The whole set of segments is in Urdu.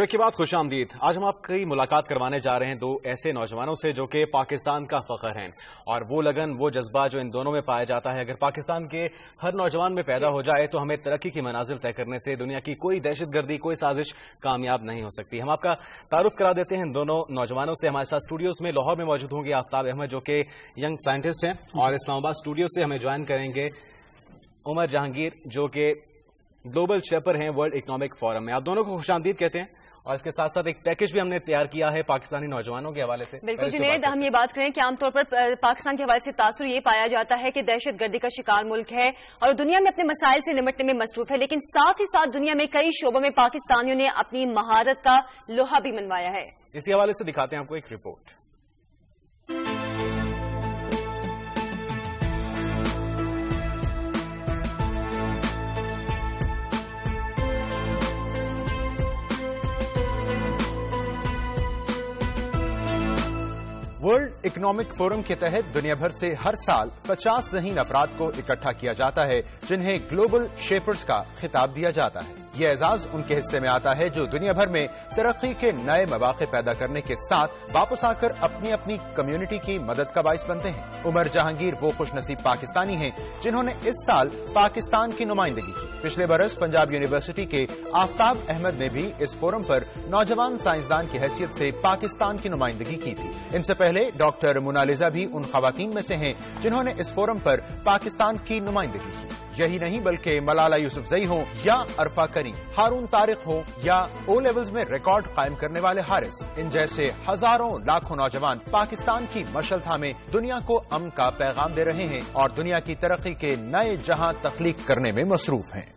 بریک کے بعد خوش آمدید۔ آج ہم آپ کی ملاقات کروانے جا رہے ہیں دو ایسے نوجوانوں سے جو کہ پاکستان کا فخر ہیں، اور وہ لگن، وہ جذبہ جو ان دونوں میں پایا جاتا ہے، اگر پاکستان کے ہر نوجوان میں پیدا ہو جائے تو ہمیں ترقی کی منازل طے کرنے سے دنیا کی کوئی دہشت گردی، کوئی سازش کامیاب نہیں ہو سکتی۔ ہم آپ کا تعارف کرا دیتے ہیں دونوں نوجوانوں سے۔ ہمارے ساتھ اسٹوڈیوز میں لاہور میں موجود ہوں گے آفتاب احمد جو کہ ینگ سائنٹسٹ ہیں، اور اسلام آباد اسٹوڈیو سے ہمیں جوائن کریں گے عمر جہانگیر جو کہ گلوبل شیپر ہیں ورلڈ اکنامک فورم میں۔ آپ دونوں کو خوش آمدید کہتے ہیں، اور اس کے ساتھ ساتھ ایک پیکج بھی ہم نے تیار کیا ہے پاکستانی نوجوانوں کے حوالے سے۔ بالکل جنید، ہم یہ بات کریں کہ عام طور پر پاکستان کے حوالے سے تاثر یہ پایا جاتا ہے کہ دہشت گردی کا شکار ملک ہے اور دنیا میں اپنے مسائل سے نمٹنے میں مصروف ہے، لیکن ساتھ ہی ساتھ دنیا میں کئی شعبوں میں پاکستانیوں نے اپنی مہارت کا لوہا بھی منوایا ہے۔ اسی حوالے سے دکھاتے ہیں آپ کو ایک رپورٹ۔ ورلڈ اکنامک فورم کے تحت دنیا بھر سے ہر سال 50 ذہین افراد کو اکٹھا کیا جاتا ہے جنہیں گلوبل شیپرز کا خطاب دیا جاتا ہے۔ یہ اعزاز ان کے حصے میں آتا ہے جو دنیا بھر میں ترقی کے نئے مواقع پیدا کرنے کے ساتھ واپس آ کر اپنی اپنی کمیونٹی کی مدد کا باعث بنتے ہیں۔ عمر جہانگیر وہ خوش نصیب پاکستانی ہیں جنہوں نے اس سال پاکستان کی نمائندگی کی۔ پچھلے برس پنجاب یونیورسٹی کے آفتاب احمد نے بھی اس فورم پر نوجوان سائنسدان کی حیثیت سے پاکستان کی نمائندگی کی تھی۔ ان سے پہلے ڈاکٹر منالزہ بھی ان خواتین میں سے ہیں جنہوں نے اس فورم پر پاکستان کی نمائندگی کی۔ یہی نہیں بلکہ ملالہ یوسفزئی ہوں یا عرفہ کریم، ہارون طارق ہوں یا او لیولز میں ریکارڈ قائم کرنے والے حارث، ان جیسے ہزاروں لاکھوں نوجوان پاکستان کی مشعل تھامے دنیا کو امن کا پیغام دے رہے ہیں اور دنیا کی ترقی کے نئے جہاں تخلیق کرنے میں مصروف ہیں۔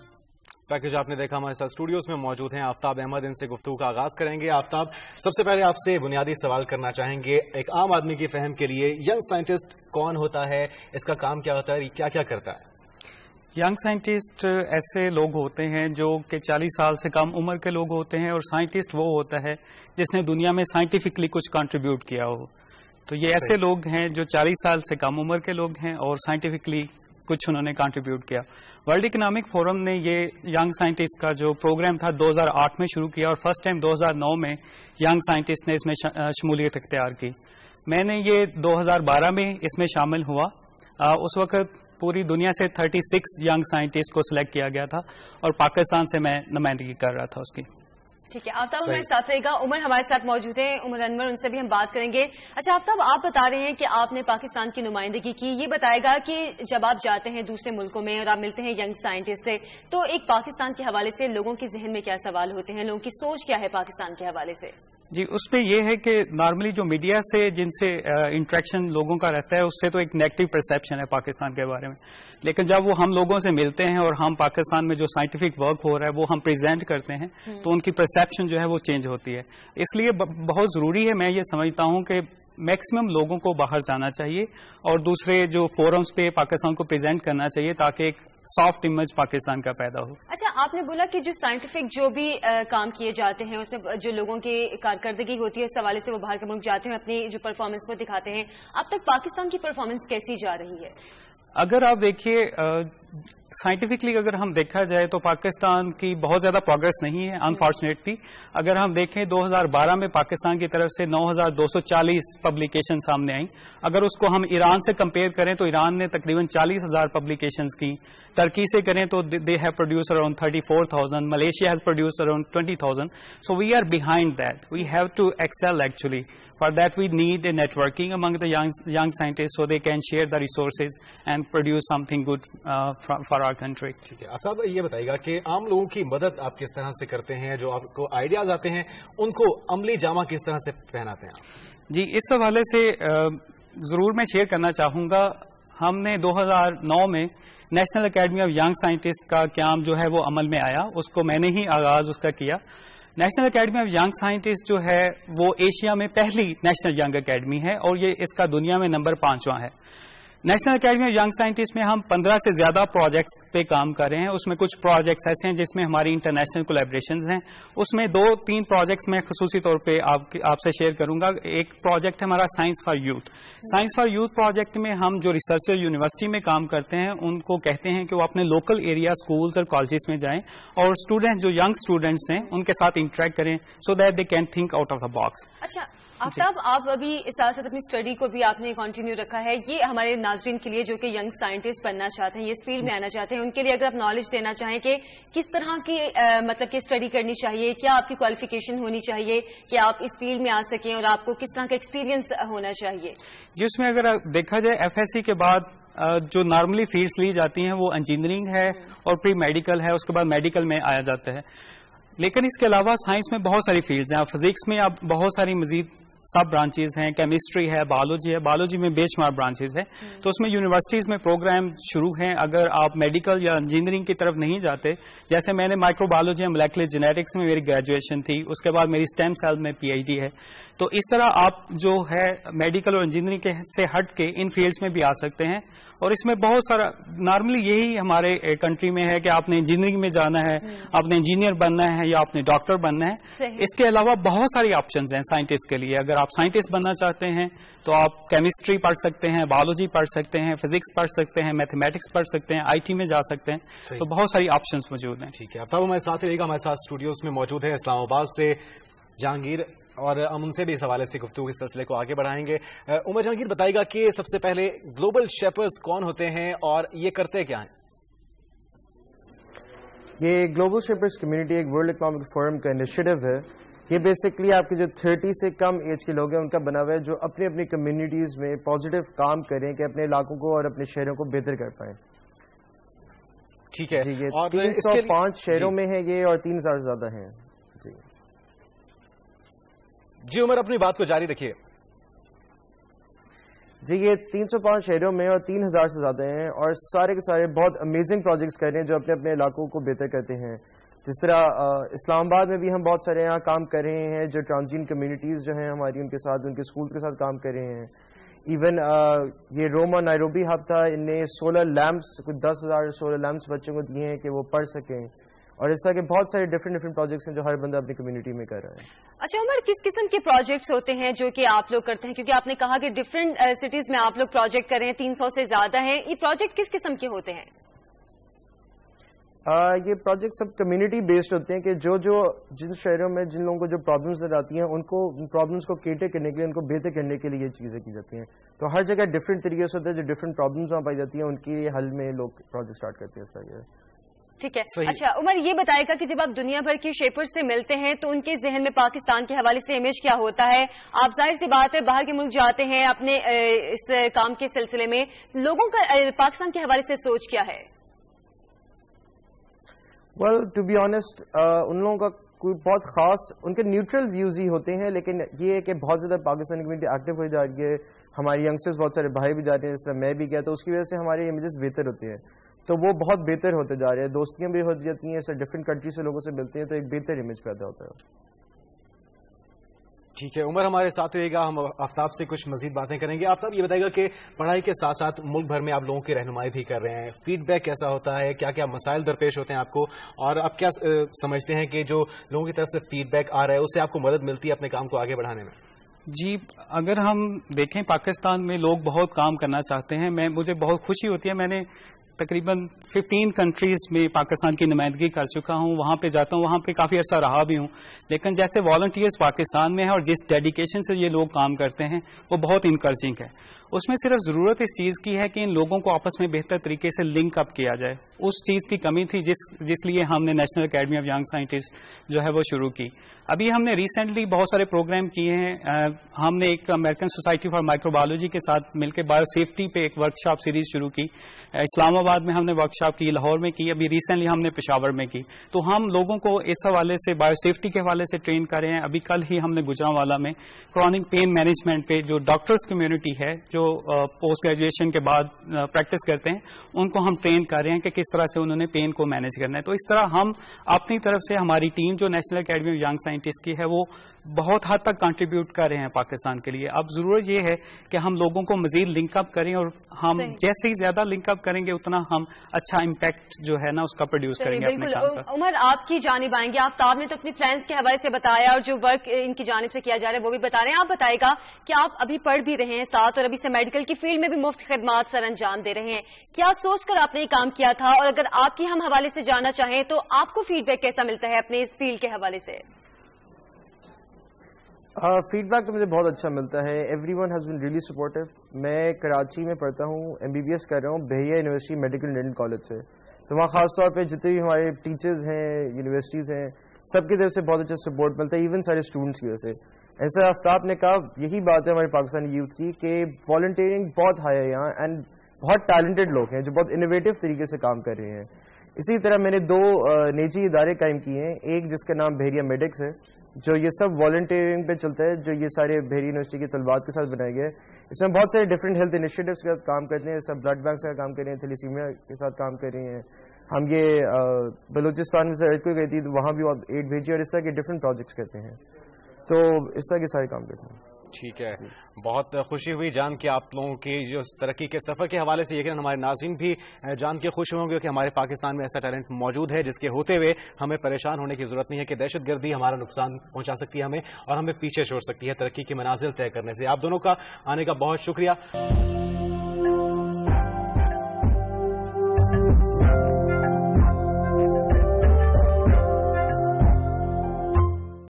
پیکج آپ نے دیکھا، ہمارے ساتھ اسٹوڈیوز میں موجود ہیں آفتاب احمد، ان سے گفتگو کا آغاز کریں گے۔ آفتاب، سب سے پہلے آپ سے بنیادی سوال کرنا چاہیں گے، ایک عام آدمی کی فہم کے لیے ینگ سائنٹسٹ کون ہوتا ہے، اس کا کام کیا ہوتا ہے، کیا کیا کرتا ہے؟ ینگ سائنٹسٹ ایسے لوگ ہوتے ہیں جو کہ 40 سال سے کم عمر کے لوگ ہوتے ہیں، اور سائنٹسٹ وہ ہوتا ہے جس نے دنیا میں سائنٹیفکلی کچھ کنٹریبیوٹ کیا ہو۔ تو یہ ایسے لوگ ہیں جو 40 سال سے کم عمر کے لوگ ہیں اور سائنٹیفکلی کچھ انہوں نے کنٹریبیوٹ کیا۔ ورلڈ اکنامک فورم نے یہ ینگ سائنٹسٹ کا جو پروگرام تھا 2008 میں شروع کیا، اور فرسٹ ٹائم 2009 میں ینگ سائنٹسٹ نے اس میں شمولیت اختیار کی۔ میں نے یہ 2012 میں اس میں شامل ہوا۔ اس وقت پوری دنیا سے 36 ینگ سائنٹسٹ کو سلیکٹ کیا گیا تھا، اور پاکستان سے میں نمائندگی کر رہا تھا اس کی۔ ٹھیک ہے، آفتاب ہمارے ساتھ رہے گا۔ عمر ہمارے ساتھ موجود ہیں، عمر انور، ان سے بھی ہم بات کریں گے۔ اچھا آفتاب، آپ بتا رہے ہیں کہ آپ نے پاکستان کی نمائندگی کی، یہ بتائے گا کہ جب آپ جاتے ہیں دوسرے ملکوں میں اور آپ ملتے ہیں ینگ سائنٹسٹ سے، تو ایک پاکستان کے حوالے سے لوگوں کے ذہن میں کیا سوال ہوتے ہیں، لوگوں کی سوچ کیا ہے پاکستان کے حوالے سے؟ جی، اس میں یہ ہے کہ نارملی جو میڈیا سے جن سے انٹریکشن لوگوں کا رہتا ہے، اس سے تو ایک نیگیٹو پرسیپشن ہے پاکستان کے بارے میں، لیکن جب وہ ہم لوگوں سے ملتے ہیں اور ہم پاکستان میں جو سائنٹیفک ورک ہو رہا ہے وہ ہم پریزنٹ کرتے ہیں تو ان کی پرسیپشن جو ہے وہ چینج ہوتی ہے۔ اس لیے بہت ضروری ہے، میں یہ سمجھتا ہوں کہ میکسیمم لوگوں کو باہر جانا چاہیے اور دوسرے جو فورمز پہ پاکستان کو پریزنٹ کرنا چاہیے تاکہ ایک سافٹ امیج پاکستان کا پیدا ہو۔ اچھا، آپ نے بولا کہ جو سائنٹیفک جو بھی کام کیے جاتے ہیں اس میں جو لوگوں کی کارکردگی ہوتی ہے اس حوالے سے وہ باہر کے ملک جاتے ہیں، اپنی جو پرفارمنس کو دکھاتے ہیں۔ اب تک پاکستان کی پرفارمنس کیسی جا رہی ہے؟ اگر آپ دیکھیے سائنٹیفکلی اگر ہم دیکھا جائے تو پاکستان کی بہت زیادہ پروگرس نہیں ہے انفارچونیٹلی۔ اگر ہم دیکھیں 2012 میں پاکستان کی طرف سے 9240 پبلیکیشن سامنے آئیں، اگر اس کو ہم ایران سے کمپیئر کریں تو ایران نے تقریباً 40,000 پبلیکیشنز کی، ترکی سے کریں تو they have produce around 34,000، Malaysia has produce around 20,000۔ So we are behind that, we have to excel actually. For that we need a networking among the young scientists so they can share the resources and produce something good for our country. ٹھیک ہے، صاحب یہ بتائیے گا کہ عام لوگوں کی مدد آپ کس طرح سے کرتے ہیں، جو آپ کو آئیڈیاز آتے ہیں ان کو عملی جامہ کس طرح سے پہناتے ہیں؟ جی، اس حوالے سے ضرور میں شیئر کرنا چاہوں گا۔ ہم نے 2009 میں national academy of young scientist کا قیام جو ہے وہ عمل میں آیا، اس کو میں نے ہی آغاز اس کا کیا۔ National academy of young scientist جو ہے وہ ایشیا میں پہلی نیشنل ینگ اکیڈمی ہے اور یہ اس کا دنیا میں نمبر 5واں ہے۔ National academy of young scientist میں ہم 15 سے زیادہ پروجیکٹس پہ کام کر رہے ہیں. اس میں کچھ پروجیکٹس ایسے ہیں جس میں ہماری انٹرنیشنل کولیبریشنز ہیں. اس میں 2-3 پروجیکٹس میں خصوصی طور پہ آپ سے شیئر کروں گا. ایک پروجیکٹ ہے ہمارا science for youth. Science for youth project میں ہم جو ریسرچر یونیورسٹی میں کام کرتے ہیں ان کو کہتے ہیں کہ وہ اپنے لوکل ایریا اسکولز اور کالجز میں جائیں اور اسٹوڈینٹس جو ینگ اسٹوڈینٹس ہیں ان کے ساتھ انٹریکٹ کریں so that they can think out of the box. اچھا آفتاب، آپ ابھی اس ساتھ ساتھ اپنی اسٹڈی کو بھی آپ نے کنٹینیو رکھا ہے. یہ ہمارے ناظرین کے لیے جو کہ ینگ سائنٹسٹ بننا چاہتے ہیں، یہ اس فیلڈ میں آنا چاہتے ہیں، ان کے لیے اگر آپ نالج دینا چاہیں کہ کس طرح کی مطلب کہ اسٹڈی کرنی چاہیے، کیا آپ کی کوالیفیکیشن ہونی چاہیے کہ آپ اس فیلڈ میں آ سکیں اور آپ کو کس طرح کا ایکسپیرینس ہونا چاہیے؟ جس میں اگر دیکھا جائے FSc کے بعد جو نارملی فیلڈز لی جاتی ہیں وہ انجینئرنگ ہے اور پری میڈیکل ہے، اس کے بعد میڈیکل میں آیا جاتا ہے. لیکن اس کے علاوہ سائنس میں بہت ساری فیلڈز ہیں. فزکس میں اب بہت ساری مزید سب برانچز ہیں، کیمسٹری ہے، بایولوجی ہے. بایولوجی میں بے شمار برانچز ہیں. تو اس میں یونیورسٹیز میں پروگرام شروع ہیں. اگر آپ میڈیکل یا انجینئرنگ کی طرف نہیں جاتے، جیسے میں نے مائکرو بایولوجی اور مولیکولر جینیٹکس میں میری گریجویشن تھی، اس کے بعد میری اسٹیم سیل میں PhD ہے. تو اس طرح آپ جو ہے میڈیکل اور انجینئرنگ سے ہٹ کے ان فیلڈز میں بھی آ سکتے ہیں. اور اس میں بہت سارا نارملی یہی ہمارے کنٹری میں ہے کہ آپ نے انجینئرنگ میں جانا ہے، آپ نے انجینئر بننا ہے یا آپ نے ڈاکٹر بننا ہے. اس کے علاوہ بہت ساری آپشنز ہیں سائنٹسٹ کے لیے. اگر آپ سائنٹسٹ بننا چاہتے ہیں تو آپ کیمسٹری پڑھ سکتے ہیں، بایولوجی پڑھ سکتے ہیں، فزکس پڑھ سکتے ہیں، میتھمیٹکس پڑھ سکتے ہیں، IT میں جا سکتے ہیں. تو بہت ساری آپشنز موجود ہیں. ٹھیک ہے، اب ہمارے ساتھ رہے گا. ہمارے ساتھ اسٹوڈیوز میں موجود ہے اسلام آباد سے جہانگیر، اور ہم ان سے بھی اس حوالے سے گفتگو کے سلسلے کو آگے بڑھائیں گے. عمر جہانگیر بتائے گا کہ سب سے پہلے گلوبل شیپرز کون ہوتے ہیں اور یہ کرتے کیا ہیں؟ یہ گلوبل شیپرز کمیونٹی ایک ورلڈ اکنامک فورم کا انیشیٹو ہے. یہ بیسکلی آپ کے جو 30 سے کم ایج کے لوگ ہیں ان کا بنا ہوا ہے جو اپنی اپنی کمیونٹیز میں پازیٹیو کام کریں کہ اپنے علاقوں کو اور اپنے شہروں کو بہتر کر پائیں. ٹھیک ہے جی، یہ 305 شہروں میں ہے یہ اور 3000 سے زیادہ ہیں. جی عمر اپنی بات کو جاری رکھیے. جی یہ 305 شہروں میں اور 3000 سے زیادہ ہیں اور سارے کے سارے بہت امیزنگ پروجیکٹس کر رہے ہیں جو اپنے اپنے علاقوں کو بہتر کرتے ہیں. جس طرح اسلام آباد میں بھی ہم بہت سارے یہاں کام کر رہے ہیں جو ٹرانزین کمیونٹیز جو ہیں ہماری ان کے ساتھ ان کے اسکولس کے ساتھ کام کر رہے ہیں. ایون یہ روما نائروبی ہب تھا، ان نے سولر لیمپس کچھ 10,000 سولر لیمپس بچوں کو دیے ہیں کہ وہ پڑھ سکیں. اور اس طرح کے بہت سارے ڈفرینٹ پروجیکٹس ہیں جو ہر بندہ اپنی کمیونٹی میں کر رہا ہے. اچھا عمر، کس قسم کے پروجیکٹس ہوتے ہیں جو کہ آپ لوگ کرتے ہیں؟ کیونکہ آپ نے کہا کہ ڈفرینٹ سٹیز میں آپ لوگ پروجیکٹ کر رہے ہیں، 300 سے زیادہ ہیں. یہ پروجیکٹ کس قسم کے ہوتے ہیں؟ یہ پروجیکٹ سب کمیونٹی بیسڈ ہوتے ہیں کہ جو جن شہروں میں جن لوگوں کو جو پرابلمس نظر آتی ہیں ان کو پرابلمس کو کیٹر کرنے کے لیے، ان کو بہتر کرنے کے لیے یہ چیزیں کی جاتی ہیں. تو ہر جگہ ڈفرینٹ طریقے سے ہوتے ہیں جو ڈفرینٹ پرابلمس وہاں پائی جاتی ہیں ان کے حل میں لوگ پروجیکٹ اسٹارٹ کرتے ہیں. ٹھیک ہے. اچھا عمر یہ بتائے گا کہ جب آپ دنیا بھر کے شیپر سے ملتے ہیں تو ان کے ذہن میں پاکستان کے حوالے سے امیج کیا ہوتا ہے؟ آپ ظاہر سی بات ہے باہر کے ملک جاتے ہیں اپنے اس کام کے سلسلے میں، لوگوں کا پاکستان کے حوالے سے سوچ کیا ہے؟ ویل ٹو بی آنیسٹ ان لوگوں کا کوئی بہت خاص ان کے نیوٹرل ویوز ہی ہوتے ہیں، لیکن یہ ہے کہ بہت زیادہ پاکستانی کمیونٹی ایکٹیو ہو جا رہی ہے. ہماری ینگسٹرز بہت سارے بھائی بھی جاتے ہیں جس طرح میں بھی گیا، تو اس کی وجہ سے ہمارے امیجز بہتر ہوتے ہیں. تو وہ بہت بہتر ہوتے جا رہے ہیں، دوستیاں بھی ہو جاتی ہیں، ایسے ڈفرینٹ کنٹری سے لوگوں سے ملتے ہیں تو ایک بہتر امیج پیدا ہوتا ہے. ٹھیک ہے عمر ہمارے ساتھ رہے گا. ہم آفتاب سے کچھ مزید باتیں کریں گے. آفتاب یہ بتائے گا کہ پڑھائی کے ساتھ ساتھ ملک بھر میں آپ لوگوں کی رہنمائی بھی کر رہے ہیں، فیڈ بیک کیسا ہوتا ہے، کیا کیا مسائل درپیش ہوتے ہیں آپ کو، اور آپ کیا سمجھتے ہیں کہ جو لوگوں کی طرف سے فیڈ بیک آ رہا ہے اس سے آپ کو مدد ملتی ہے اپنے کام کو آگے بڑھانے میں؟ جی اگر ہم دیکھیں پاکستان میں لوگ بہت کام کرنا چاہتے ہیں. مجھے بہت خوشی ہوتی ہے، میں نے تقریباً 15 کنٹریز میں پاکستان کی نمائندگی کر چکا ہوں، وہاں پہ جاتا ہوں، وہاں پہ کافی عرصہ رہا بھی ہوں. لیکن جیسے والنٹیئرز پاکستان میں ہیں اور جس ڈیڈیکیشن سے یہ لوگ کام کرتے ہیں وہ بہت انکریجنگ ہے. اس میں صرف ضرورت اس چیز کی ہے کہ ان لوگوں کو آپس میں بہتر طریقے سے لنک اپ کیا جائے. اس چیز کی کمی تھی جس لیے ہم نے national academy of young scientist جو ہے وہ شروع کی. ابھی ہم نے ریسنٹلی بہت سارے پروگرام کیے ہیں. ہم نے ایک American society for microbiology کے ساتھ مل کے بایو سیفٹی پہ ایک ورکشاپ سیریز شروع کی. اسلام آباد میں ہم نے ورکشاپ کی، لاہور میں کی، ابھی ریسنٹلی ہم نے پشاور میں کی. تو ہم لوگوں کو اس حوالے سے بایو سیفٹی کے حوالے سے ٹرین کر رہے ہیں. ابھی کل ہی ہم نے گجرانوالا میں کرونک پین مینجمنٹ پہ جو ڈاکٹرز کمیونٹی ہے جو پوسٹ گریجویشن کے بعد پریکٹس کرتے ہیں ان کو ہم ٹرین کر رہے ہیں کہ کس طرح سے انہوں نے پین کو مینج کرنا ہے. تو اس طرح ہم اپنی طرف سے ہماری ٹیم جو national academy of young scientist کی ہے وہ بہت حد تک کنٹریبیوٹ کر رہے ہیں پاکستان کے لیے. اب ضرورت یہ ہے کہ ہم لوگوں کو مزید لنک اپ کریں, اور ہم جیسے ہی زیادہ لنک اپ کریں گے اتنا ہم اچھا امپیکٹ جو ہے نا اس کا پروڈیوس کریں گے اپنے کام کا. عمر, آپ کی جانب آئیں گے. آفتاب نے تو اپنی پلانس کے حوالے سے بتایا اور جو ورک ان کی جانب سے کیا جا رہا ہے وہ بھی بتا رہے ہیں. آپ بتائے گا کہ آپ ابھی پڑھ بھی رہے ہیں ساتھ, اور ابھی سے میڈیکل کی فیلڈ میں بھی مفت خدمات سر انجام دے رہے ہیں. کیا سوچ کر آپ نے یہ کام کیا تھا, اور اگر آپ کی ہم حوالے سے جاننا چاہیں تو آپ کو فیڈ بیک کیسا ملتا ہے اپنے اس فیلڈ کے حوالے سے؟ فیڈ بیک تو مجھے بہت اچھا ملتا ہے. Everyone has been really supportive. میں کراچی میں پڑھتا ہوں, MBBS کر رہا ہوں Bahria university medical dental college سے. تو وہاں خاص طور پہ جتنے بھی ہمارے ٹیچرز ہیں, یونیورسٹیز ہیں, سب کی طرف سے بہت اچھا سپورٹ ملتا ہے, ایون سارے اسٹوڈنٹس کی وجہ سے. ایسا آفتاب نے کہا, یہی بات ہے ہمارے پاکستانی یوتھ کی کہ والنٹیئرنگ بہت ہائی ہے یہاں, اینڈ بہت ٹیلنٹڈ لوگ ہیں جو بہت انوویٹو طریقے سے کام کر رہے ہیں. اسی طرح میں نے 2 نجی ادارے قائم کیے ہیں. ایک جس کا نام بحیرہ میڈکس ہے, جو یہ سب والنٹیئرنگ پہ چلتا ہے, جو یہ سارے بحیرہ یونیورسٹی کے طلبات کے ساتھ بنائے گئے. اس میں بہت سارے ڈفرینٹ ہیلتھ انیشیٹوز کے ساتھ کام کرتے ہیں. سب بلڈ بینک کا کام کر رہے ہیں, تھیلیسیمیا کے ساتھ کام کر رہے ہیں. ہم یہ بلوچستان میں سے ارتھ گئی تھی تو وہاں بھی ایڈ بھیجی, اور اس طرح کے ڈفرینٹ پروجیکٹس کرتے ہیں. تو اس طرح کے سارے کام کرتے ہیں. ٹھیک ہے, بہت خوشی ہوئی جان کے آپ لوگوں کی جو ترقی کے سفر کے حوالے سے. یقیناً ہمارے ناظرین بھی جان کے خوش ہوں گے کہ ہمارے پاکستان میں ایسا ٹیلنٹ موجود ہے جس کے ہوتے ہوئے ہمیں پریشان ہونے کی ضرورت نہیں ہے کہ دہشت گردی ہمارا نقصان پہنچا سکتی ہے ہمیں, اور ہمیں پیچھے چھوڑ سکتی ہے ترقی کی منازل طے کرنے سے. آپ دونوں کا آنے کا بہت شکریہ.